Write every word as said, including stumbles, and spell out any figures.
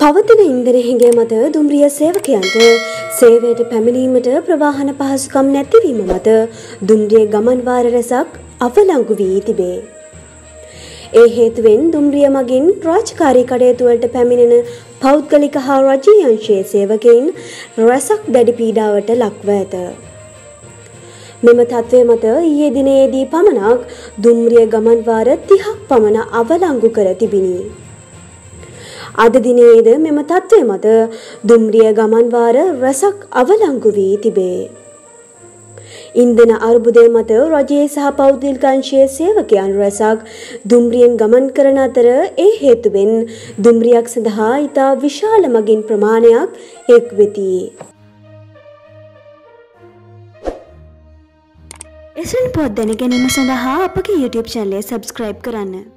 පවතින ඉන්ධන හිඟය මත දුම්රිය සේවකයන්ට සේවයට පැමිණීමට ප්‍රවාහන පහසුකම් නැතිවීම මත දුම්රිය ගමන් වාර රැසක් අවලංගු වී තිබේ. ඒ හේතුවෙන් දුම්රිය මගින් රාජකාරී කටයුතු වලට පැමිණෙන පෞද්ගලික හා රජීය අංශයේ සේවකයින් රැසක් දැඩි පීඩාවට ලක්ව ඇත. මෙම තත්ත්වය මත ඊයේ දිනයේදී පමණක් දුම්රිය ගමන් වාර තිහක් පමණ අවලංගු කර තිබිණි. අද දිනයේද මෙම තත්ත්වය මත දුම්රිය ගමන් වාර රැසක් අවලංගු වී තිබේ. ඉන්ධන අර්බුදය මත රජයේ සහ පෞද්ගලික අංශයේ සේවකයන් රැසක් දුම්රියෙන් ගමන් කරන අතර ඒ හේතුවෙන් දුම්රියක් සඳහා ඉතා විශාල මගින් ප්‍රමාණයක් එක් වෙති. එසැන් පොත් දැන ගැනීම සඳහා අපගේ YouTube channel එක subscribe කරන්න.